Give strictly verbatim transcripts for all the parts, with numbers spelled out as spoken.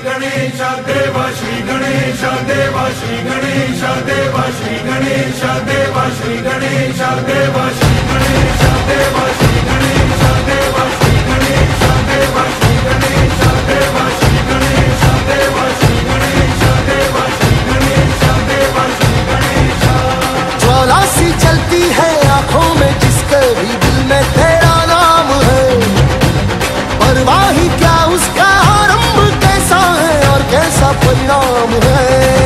गणेश देवा श्री गणेश देवा श्री गणेश देवा श्री गणेश देवा श्री गणेश देवा श्री गणेश देवा श्री गणेश देवा श्री गणेश देवा श्री गणेश देवा श्री गणेश देवा श्री गणेश देवा श्री गणेश देवा श्री गणेश। ज्वाला सी चलती है आंखों में जिसके भी दिल में तेरा नाम है, परवाही क्या उसका आरंभ कैसा है और कैसा परिणाम है।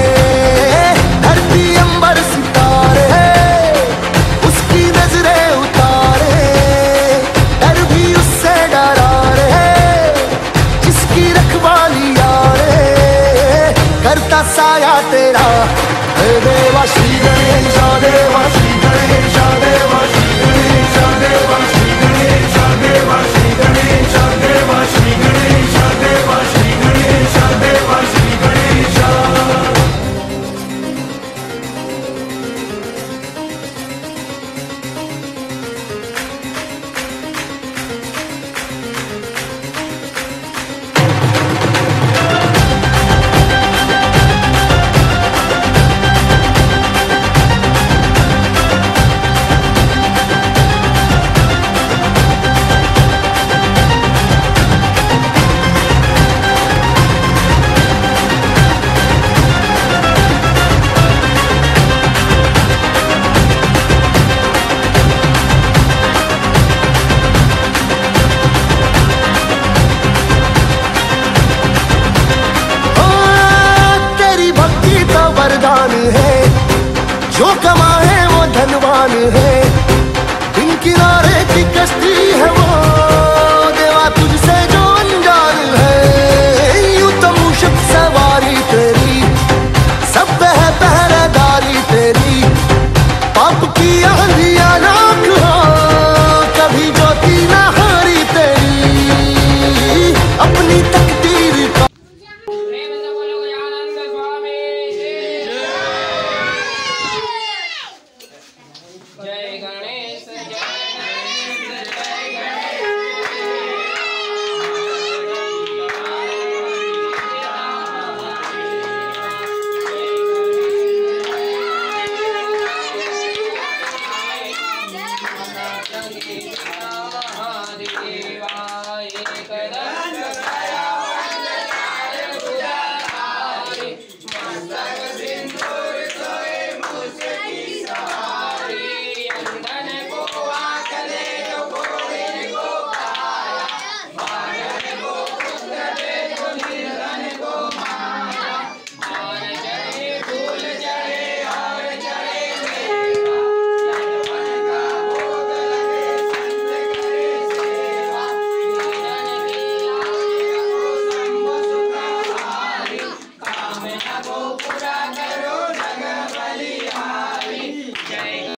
धरती अंबर सितारे उसकी नजरें उतारे, डर भी उससे डरा रे जिसकी रखवाली यारे करता साया तेरा हे देवा श्री गणेश देवा श्री गणेश देवा श्री गणेश देवा श्री गणेश देवा श्री गणेश देवा श्री गणेश देवा श्री गणेश देवा श्री गणेश। है जो कमाए वो धनवान है, दिन किनारे की कश्ती है वो देवा तुझसे जो अनजान है। यूं तो मुश्क सवारी तेरी सब है पहरेदारी तेरी, पाप की आंधियां राख हो कभी ज्योति ना हारी तेरी अपनी तकदीर का। जय गणेश जय गणेश।